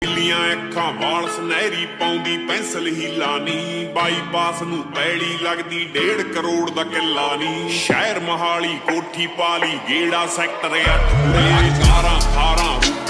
ਲੀਆਂ ਅੱਖਾਂ ਵਾਲ ਸੁਨਹਿਰੀ ਪਾਉਂਦੀ ਪੈਨਸਲ ਹੀਲਾ ਨੀ ਬਾਈਪਾਸ ਨੂੰ ਪੈਲੀ ਲੱਗਦੀ 1.5 ਕਰੋੜ ਦਾ ਕਿੱਲਾ ਨੀ ਸ਼ਹਿਰ ਮਹਾਲੀ ਕੋਠੀ ਪਾਲੀ ਗੇੜਾ ਸੈਕਟਰ 8 ਪੂਰੇ 12 18